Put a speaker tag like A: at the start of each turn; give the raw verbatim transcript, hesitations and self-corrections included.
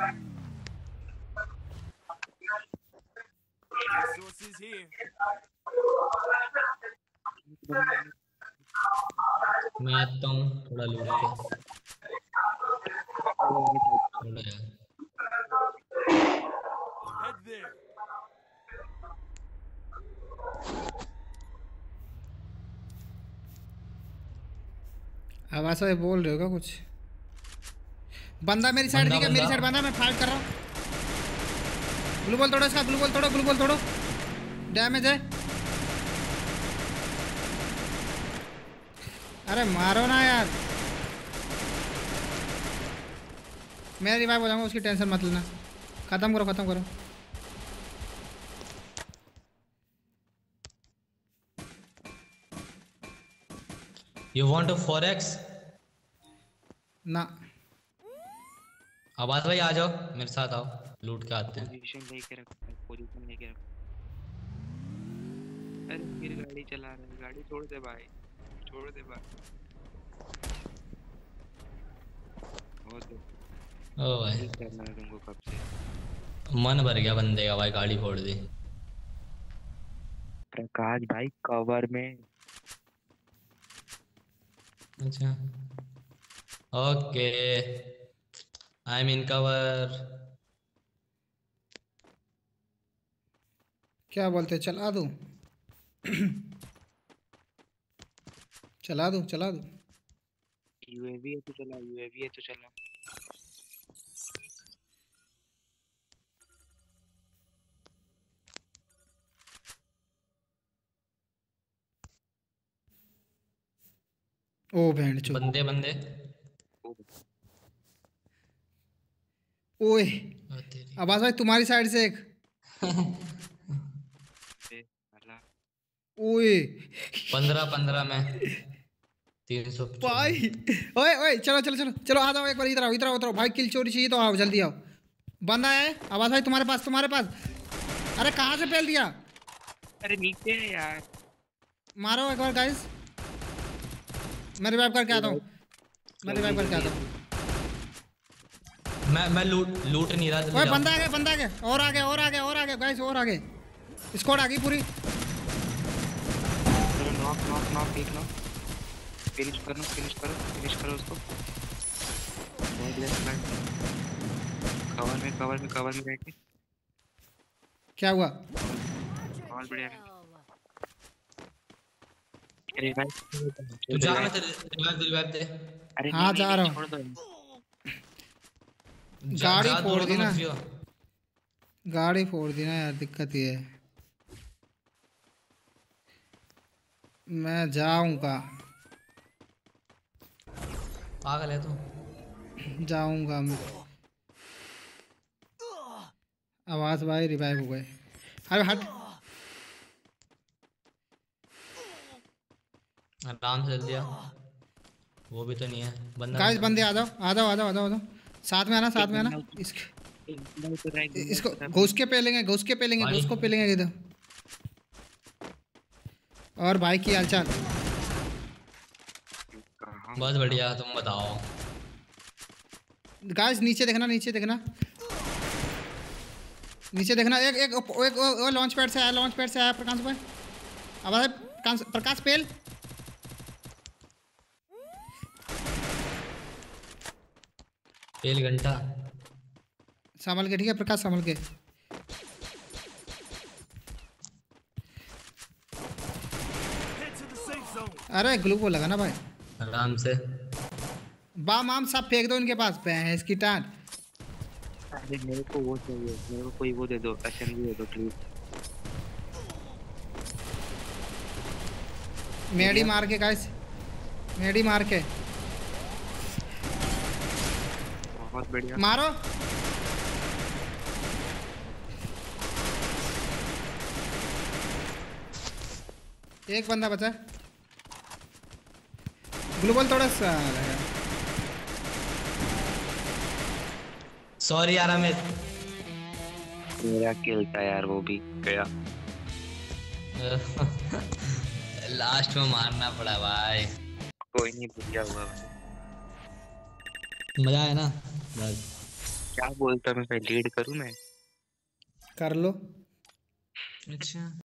A: मैं आता हूँ थोड़ा लूट के थोड़ा यार।
B: आवाज से बोल रहे हो क्या कुछ? बंदा मेरी साइड दिखा, मेरी साइड बंदा, मैं फाइट कर रहा हूँ। ग्लू बॉल तोड़ो इसका, ग्लू बॉल तोड़ो, ग्लू बॉल तोड़ो। डैमेज है। अरे मारो ना यार। मैं रिवाइव हो जाऊंगा, उसकी टेंशन मत लेना। खत्म करो खत्म करो।
A: You want a four X?
B: ना।
A: आवाज भाई आ जाओ मेरे साथ, आओ लूट के आते हैं।
C: पोजीशन लेके रख, पोजीशन लेके रख। अरे फिर गाड़ी चला रहा है, गाड़ी छोड़ दे भाई, छोड़ दे भाई।
A: ओ भाई
C: करना है तुमको कब से?
A: मन भर गया बंदे का भाई, गाड़ी फोड़ दी।
C: प्रकाश भाई कवर में।
A: अच्छा okay, I am in cover.
B: क्या बोलते, चला दूं? चला दूं चला दूं।
C: यूएवी है तो चला, यूएवी है तो चला।
B: ओ बैंड चो
A: बंदे बंदे
B: ओए आवाज भाई तुम्हारी साइड से एक। ओए
A: पंद्रह पंद्रह में तीन सौ
B: भाई। ओए ओए चलो चलो चलो चलो, आ जाओ एक बार, इधर आओ इधर आओ इधर आओ भाई। किल चोरी चाहिए तो आओ जल्दी आओ। बंदा है आवाज भाई तुम्हारे पास, तुम्हारे पास। अरे कहाँ से फेल दिया?
C: अरे नीचे है यार।
B: मारो एक बार गाइस। मैं रिवाइव करके आता हूँ, मैं रिवाइव करके आता हूँ।
A: मैं मैं लूट लूट नहीं रहा।
B: ओए बंदा आ गया, बंदा आ गया, और आ गया और आ गया और आ गया गाइस, और आ गए। स्क्वाड आ गई पूरी।
C: चलो नॉक नॉक नॉक एक नॉक। फिनिश करो फिनिश करो फिनिश करो उसको। कवर में कवर में कवर में बैठ के।
B: क्या हुआ?
C: बहुत बढ़िया। अरे भाई
A: तू जा, मैं तेरे रिवाइव दे रिवाइव दे।
B: अरे हाँ जा रहा हूँ। गाड़ी फोड़ दी ना, गाड़ी फोड़ दी ना यार, दिक्कत ये है। मैं जाऊंगा,
A: पागल है तू।
B: जाऊंगा मैं। आवाज भाई रिवाइव हो गए। अरे हट,
A: आराम से जल्दी आ। वो भी तो नहीं है बंदा।
B: गाइस बंदे आ जाओ आ जाओ आ जाओ आ जाओ आ जाओ, साथ में आना साथ में आना। इसको इसको घुस के पेलेंगे, घुस के पेलेंगे, घुस को पेलेंगे इधर। और भाई की हालचाल?
A: बहुत बढ़िया, तुम बताओ।
B: गाइस नीचे देखना, नीचे देखना, नीचे देखना। एक एक एक वो लॉन्च पैड से आया, लॉन्च पैड से आया प्रकाश भाई। अब प्रकाश पेल।
A: पेल घंटा
B: संभल के, ठीक है प्रकाश संभल के। अरे ग्लू को लगा ना भाई,
A: आराम से।
B: बाम आम सब फेंक दो इनके पास, भैंस की टांग।
C: अरे मेरे को वो चाहिए, मेरे को कोई वो दे दो, असेंबली दे दो प्लीज।
B: मेडी मार के गाइस, मेडी मार के।
C: बहुत बढ़िया
B: मारो। एक बंदा बचा, ग्लोबल थोड़ा सा।
A: सॉरी यार अमित,
C: मेरा किल था यार, वो भी गया।
A: लास्ट में मारना पड़ा भाई।
C: कोई नहीं, बढ़िया हुआ।
A: मजा आया ना बस।
C: क्या बोलता मैं लीड करूं मैं?
B: कर लो।
A: अच्छा